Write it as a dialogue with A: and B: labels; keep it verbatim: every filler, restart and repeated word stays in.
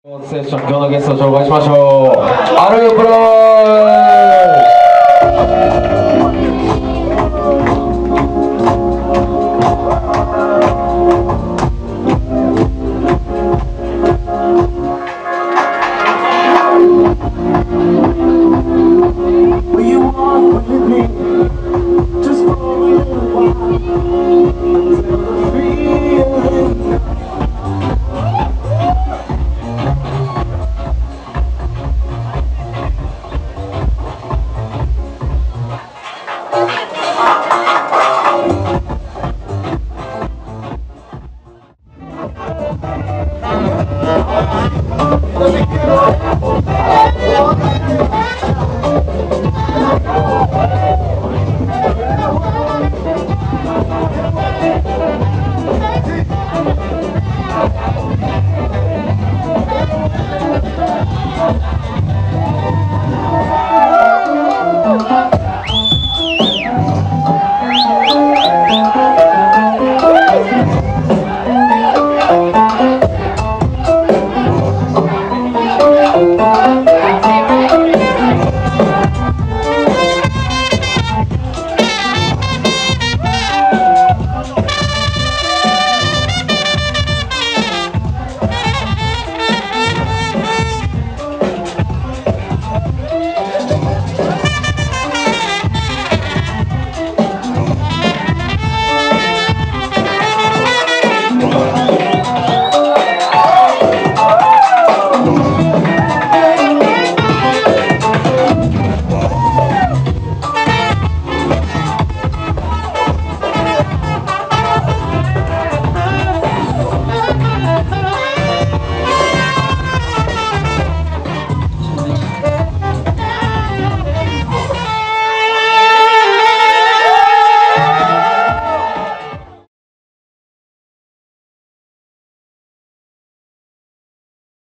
A: セッション、今日のゲストを紹介しましょう。アループローイ。